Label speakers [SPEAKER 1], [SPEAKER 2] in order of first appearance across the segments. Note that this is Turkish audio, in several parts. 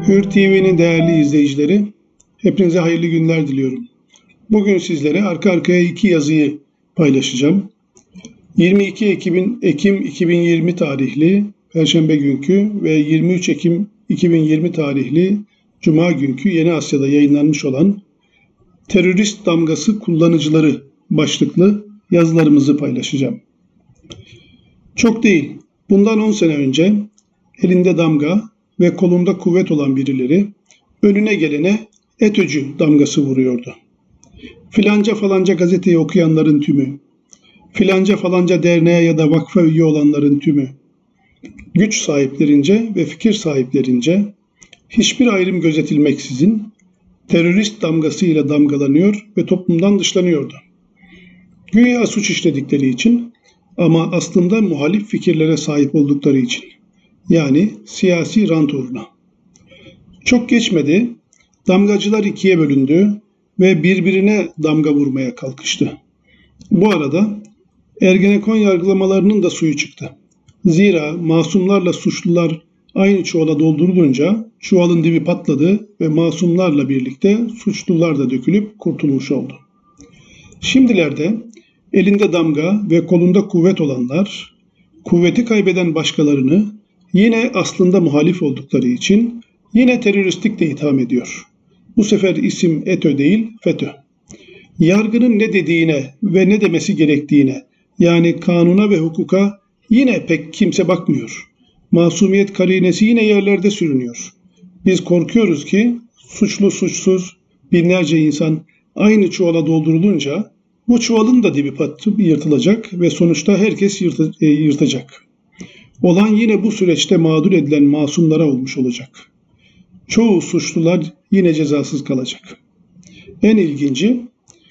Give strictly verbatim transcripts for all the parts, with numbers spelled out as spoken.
[SPEAKER 1] Hür T V'nin değerli izleyicileri, hepinize hayırlı günler diliyorum. Bugün sizlere arka arkaya iki yazıyı paylaşacağım. yirmi iki Ekim iki bin yirmi tarihli Perşembe günkü ve yirmi üç Ekim iki bin yirmi tarihli Cuma günkü Yeni Asya'da yayınlanmış olan Terörist Damgası Kullanıcıları başlıklı yazılarımızı paylaşacağım. Çok değil, bundan on sene önce elinde damga ve kolunda kuvvet olan birileri önüne gelene ETÖ'cü damgası vuruyordu. Filanca falanca gazeteyi okuyanların tümü, filanca falanca derneğe ya da vakfa üye olanların tümü, güç sahiplerince ve fikir sahiplerince hiçbir ayrım gözetilmeksizin terörist damgasıyla damgalanıyor ve toplumdan dışlanıyordu. Güya suç işledikleri için ama aslında muhalif fikirlere sahip oldukları için. Yani siyasi rant uğruna. Çok geçmedi, damgacılar ikiye bölündü ve birbirine damga vurmaya kalkıştı. Bu arada Ergenekon yargılamalarının da suyu çıktı. Zira masumlarla suçlular aynı çuvala doldurulunca çuvalın dibi patladı ve masumlarla birlikte suçlular da dökülüp kurtulmuş oldu. Şimdilerde elinde damga ve kolunda kuvvet olanlar, kuvveti kaybeden başkalarını yine aslında muhalif oldukları için yine teröristlikle itham ediyor. Bu sefer isim ETÖ değil, FETÖ. Yargının ne dediğine ve ne demesi gerektiğine, yani kanuna ve hukuka yine pek kimse bakmıyor. Masumiyet karinesi yine yerlerde sürünüyor. Biz korkuyoruz ki suçlu suçsuz binlerce insan aynı çuvala doldurulunca bu çuvalın da dibi patıp yırtılacak ve sonuçta herkes yırtı, e, yırtacak. Olan yine bu süreçte mağdur edilen masumlara olmuş olacak. Çoğu suçlular yine cezasız kalacak. En ilginci,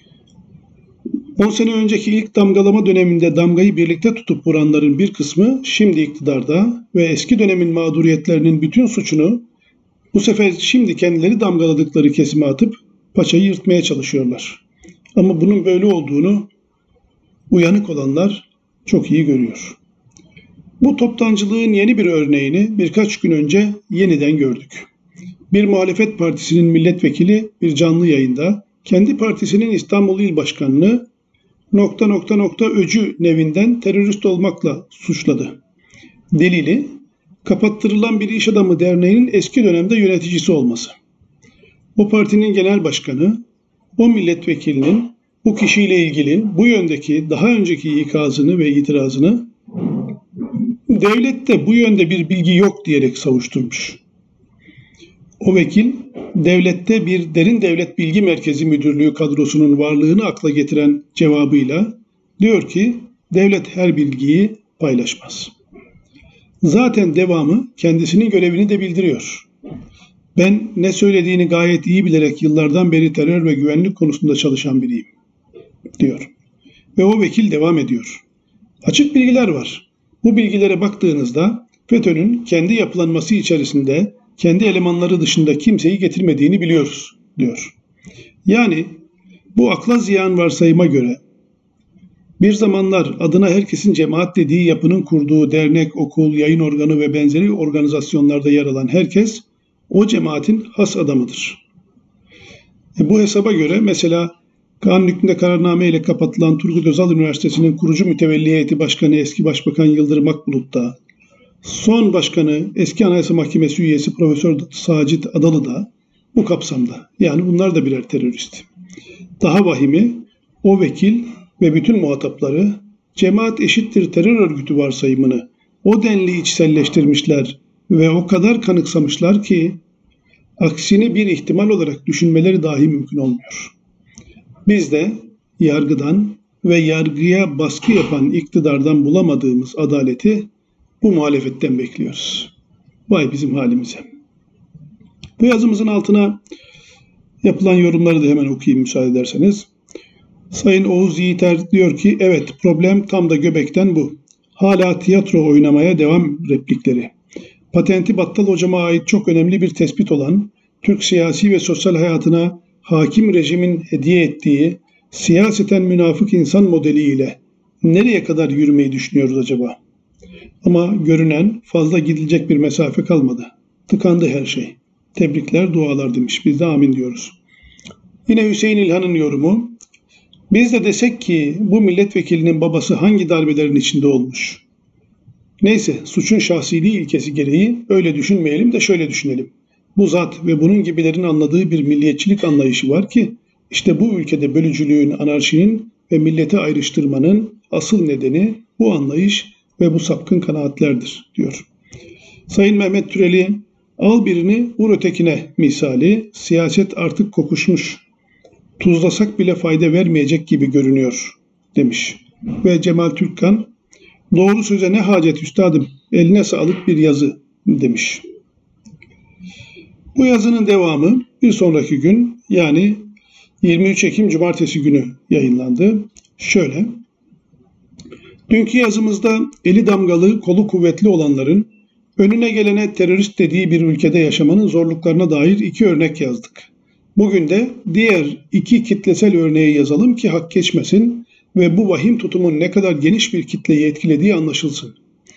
[SPEAKER 1] on sene önceki ilk damgalama döneminde damgayı birlikte tutup vuranların bir kısmı şimdi iktidarda ve eski dönemin mağduriyetlerinin bütün suçunu bu sefer şimdi kendileri damgaladıkları kesime atıp paçayı yırtmaya çalışıyorlar. Ama bunun böyle olduğunu uyanık olanlar çok iyi görüyor. Bu toptancılığın yeni bir örneğini birkaç gün önce yeniden gördük. Bir muhalefet partisinin milletvekili bir canlı yayında kendi partisinin İstanbul İl Başkanı'nı nokta nokta nokta öcü nevinden terörist olmakla suçladı. Delili, kapattırılan bir iş adamı derneğinin eski dönemde yöneticisi olması. O partinin genel başkanı, o milletvekilinin bu kişiyle ilgili bu yöndeki daha önceki ikazını ve itirazını devlette bu yönde bir bilgi yok diyerek savuşturmuş. O vekil, devlette bir derin devlet bilgi merkezi müdürlüğü kadrosunun varlığını akla getiren cevabıyla diyor ki devlet her bilgiyi paylaşmaz. Zaten devamı kendisinin görevini de bildiriyor. Ben ne söylediğini gayet iyi bilerek yıllardan beri terör ve güvenlik konusunda çalışan biriyim, diyor. Ve o vekil devam ediyor. Açık bilgiler var. Bu bilgilere baktığınızda FETÖ'nün kendi yapılanması içerisinde kendi elemanları dışında kimseyi getirmediğini biliyoruz, diyor. Yani bu akla ziyan varsayıma göre bir zamanlar adına herkesin cemaat dediği yapının kurduğu dernek, okul, yayın organı ve benzeri organizasyonlarda yer alan herkes o cemaatin has adamıdır. E bu hesaba göre mesela kanun hükmünde kararname ile kapatılan Turgut Özal Üniversitesi'nin kurucu mütevelli heyeti başkanı eski Başbakan Yıldırım Akbulut da, son başkanı eski Anayasa Mahkemesi üyesi Profesör Sacit Adalı da bu kapsamda. Yani bunlar da birer terörist. Daha vahimi o vekil ve bütün muhatapları cemaat eşittir terör örgütü varsayımını o denli içselleştirmişler ve o kadar kanıksamışlar ki aksini bir ihtimal olarak düşünmeleri dahi mümkün olmuyor. Biz de yargıdan ve yargıya baskı yapan iktidardan bulamadığımız adaleti bu muhalefetten bekliyoruz. Vay bizim halimize. Bu yazımızın altına yapılan yorumları da hemen okuyayım müsaade ederseniz. Sayın Oğuz Yiğiter diyor ki evet problem tam da göbekten bu. Hala tiyatro oynamaya devam replikleri. Patenti Battal hocama ait çok önemli bir tespit olan Türk siyasi ve sosyal hayatına hakim rejimin hediye ettiği siyaseten münafık insan modeliyle nereye kadar yürümeyi düşünüyoruz acaba? Ama görünen fazla gidilecek bir mesafe kalmadı. Tıkandı her şey. Tebrikler, dualar demiş. Biz de amin diyoruz. Yine Hüseyin İlhan'ın yorumu. Biz de desek ki bu milletvekilinin babası hangi darbelerin içinde olmuş? Neyse, suçun şahsiliği ilkesi gereği öyle düşünmeyelim de şöyle düşünelim. Bu zat ve bunun gibilerin anladığı bir milliyetçilik anlayışı var ki işte bu ülkede bölücülüğün, anarşinin ve milleti ayrıştırmanın asıl nedeni bu anlayış ve bu sapkın kanaatlerdir diyor. Sayın Mehmet Türeli, al birini vur ötekine misali, siyaset artık kokuşmuş, tuzlasak bile fayda vermeyecek gibi görünüyor demiş. Ve Cemal Türkkan, doğru söze ne hacet üstadım, eline sağlık bir yazı demiş. Bu yazının devamı bir sonraki gün, yani yirmi üç Ekim Cumartesi günü yayınlandı. Şöyle, dünkü yazımızda eli damgalı, kolu kuvvetli olanların önüne gelene terörist dediği bir ülkede yaşamanın zorluklarına dair iki örnek yazdık. Bugün de diğer iki kitlesel örneği yazalım ki hak geçmesin ve bu vahim tutumun ne kadar geniş bir kitleyi etkilediği anlaşılsın.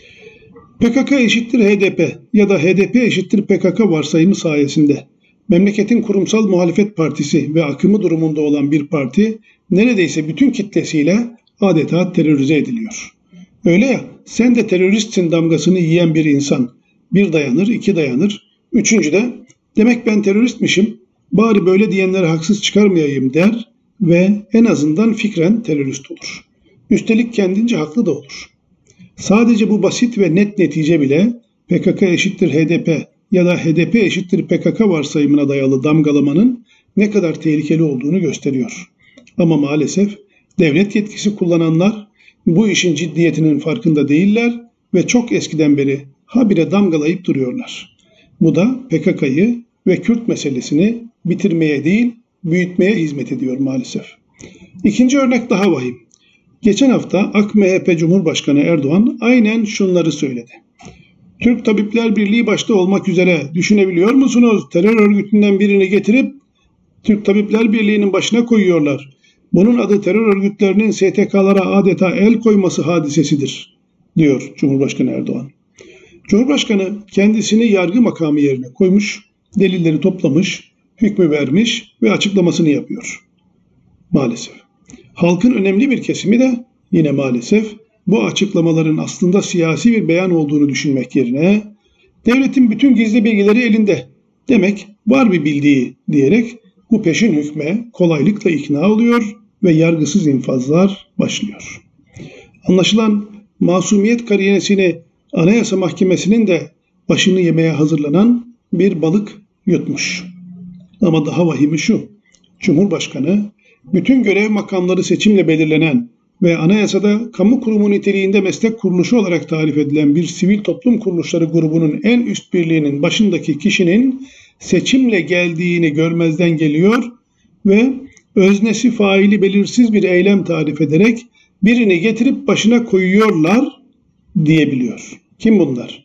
[SPEAKER 1] P K K eşittir H D P ya da H D P eşittir P K K varsayımı sayesinde memleketin kurumsal muhalefet partisi ve akımı durumunda olan bir parti neredeyse bütün kitlesiyle adeta terörize ediliyor. Öyle ya, sen de teröristsin damgasını yiyen bir insan bir dayanır, iki dayanır, üçüncü de demek ben teröristmişim, bari böyle diyenlere haksız çıkarmayayım der ve en azından fikren terörist olur. Üstelik kendince haklı da olur. Sadece bu basit ve net netice bile P K K eşittir H D P ya da H D P eşittir P K K varsayımına dayalı damgalamanın ne kadar tehlikeli olduğunu gösteriyor. Ama maalesef devlet yetkisi kullananlar bu işin ciddiyetinin farkında değiller ve çok eskiden beri habire damgalayıp duruyorlar. Bu da P K K'yı ve Kürt meselesini bitirmeye değil, büyütmeye hizmet ediyor maalesef. İkinci örnek daha vahim. Geçen hafta A K M H P Cumhurbaşkanı Erdoğan aynen şunları söyledi. Türk Tabipler Birliği başta olmak üzere düşünebiliyor musunuz? Terör örgütünden birini getirip Türk Tabipler Birliği'nin başına koyuyorlar. Bunun adı terör örgütlerinin S T K'lara adeta el koyması hadisesidir, diyor Cumhurbaşkanı Erdoğan. Cumhurbaşkanı kendisini yargı makamı yerine koymuş, delilleri toplamış, hükmü vermiş ve açıklamasını yapıyor. Maalesef. Halkın önemli bir kesimi de yine maalesef bu açıklamaların aslında siyasi bir beyan olduğunu düşünmek yerine devletin bütün gizli bilgileri elinde, demek var bir bildiği diyerek bu peşin hükme kolaylıkla ikna oluyor ve yargısız infazlar başlıyor. Anlaşılan masumiyet kariyeresini Anayasa Mahkemesi'nin de başını yemeye hazırlanan bir balık yutmuş. Ama daha vahimi şu, Cumhurbaşkanı bütün görev makamları seçimle belirlenen ve anayasada kamu kurumu niteliğinde meslek kuruluşu olarak tarif edilen bir sivil toplum kuruluşları grubunun en üst birliğinin başındaki kişinin seçimle geldiğini görmezden geliyor ve öznesi faili belirsiz bir eylem tarif ederek birini getirip başına koyuyorlar diyebiliyor. Kim bunlar?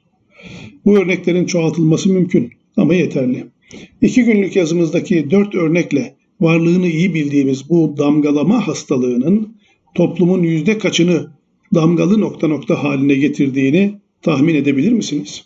[SPEAKER 1] Bu örneklerin çoğaltılması mümkün ama yeterli. İki günlük yazımızdaki dört örnekle varlığını iyi bildiğimiz bu damgalama hastalığının toplumun yüzde kaçını damgalı nokta nokta haline getirdiğini tahmin edebilir misiniz?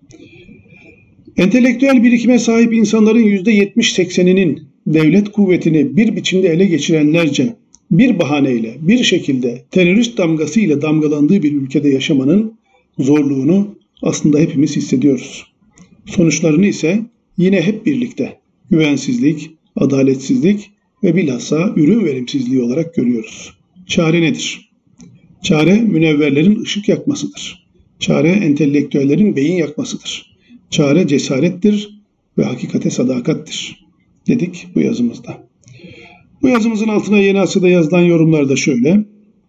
[SPEAKER 1] Entelektüel birikime sahip insanların yüzde yetmiş sekseninin devlet kuvvetini bir biçimde ele geçirenlerce bir bahaneyle, bir şekilde terörist damgasıyla damgalandığı bir ülkede yaşamanın zorluğunu aslında hepimiz hissediyoruz. Sonuçlarını ise yine hep birlikte güvensizlik, adaletsizlik ve bilhassa ürün verimsizliği olarak görüyoruz. Çare nedir? Çare münevverlerin ışık yakmasıdır. Çare entelektüellerin beyin yakmasıdır. Çare cesarettir ve hakikate sadakattir dedik bu yazımızda. Bu yazımızın altına Yeni Asya'da yazılan yorumlar da şöyle.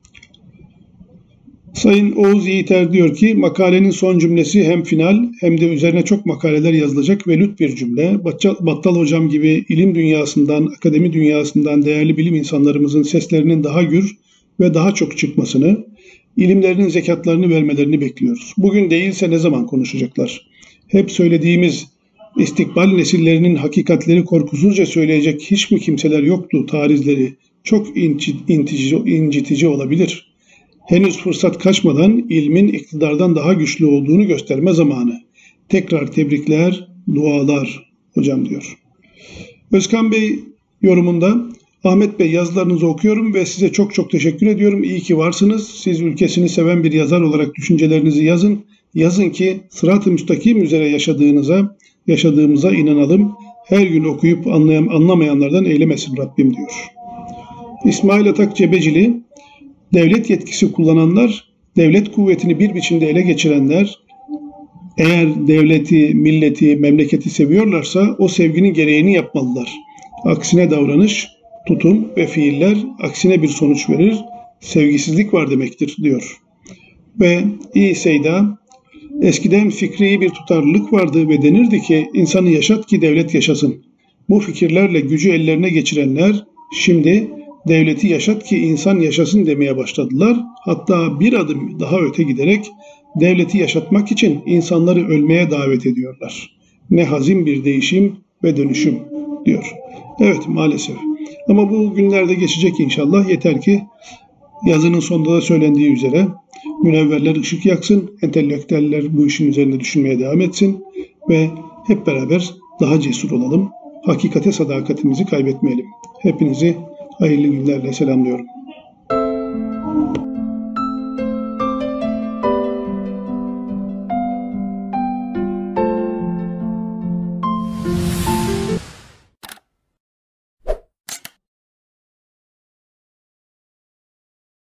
[SPEAKER 1] Sayın Oğuz Yiğiter diyor ki makalenin son cümlesi hem final hem de üzerine çok makaleler yazılacak velut bir cümle. Battal Hocam gibi ilim dünyasından, akademi dünyasından değerli bilim insanlarımızın seslerinin daha gür ve daha çok çıkmasını, ilimlerinin zekatlarını vermelerini bekliyoruz. Bugün değilse ne zaman konuşacaklar? Hep söylediğimiz istikbal nesillerinin hakikatleri korkusuzca söyleyecek hiç mi kimseler yoktu tarizleri? Çok incitici, incitici olabilir. Henüz fırsat kaçmadan ilmin iktidardan daha güçlü olduğunu gösterme zamanı. Tekrar tebrikler, dualar hocam diyor. Özkan Bey yorumunda Ahmet Bey yazılarınızı okuyorum ve size çok çok teşekkür ediyorum. İyi ki varsınız. Siz ülkesini seven bir yazar olarak düşüncelerinizi yazın. Yazın ki sırat-ı müstakim üzere yaşadığınıza, yaşadığımıza inanalım. Her gün okuyup anlayan, anlamayanlardan eylemesin Rabbim diyor. İsmail Atak Cebecili, devlet yetkisi kullananlar, devlet kuvvetini bir biçimde ele geçirenler, eğer devleti, milleti, memleketi seviyorlarsa o sevginin gereğini yapmalılar. Aksine davranış, tutum ve fiiller aksine bir sonuç verir. Sevgisizlik var demektir diyor. Ve İ Seyda, eskiden fikri bir tutarlılık vardı ve denirdi ki insanı yaşat ki devlet yaşasın. Bu fikirlerle gücü ellerine geçirenler şimdi devleti yaşat ki insan yaşasın demeye başladılar. Hatta bir adım daha öte giderek devleti yaşatmak için insanları ölmeye davet ediyorlar. Ne hazin bir değişim ve dönüşüm diyor. Evet maalesef. Ama bu günlerde geçecek inşallah. Yeter ki yazının sonunda da söylendiği üzere münevverler ışık yaksın, entelektüeller bu işin üzerinde düşünmeye devam etsin ve hep beraber daha cesur olalım. Hakikate sadakatimizi kaybetmeyelim. Hepinizi hayırlı günlerle selamlıyorum.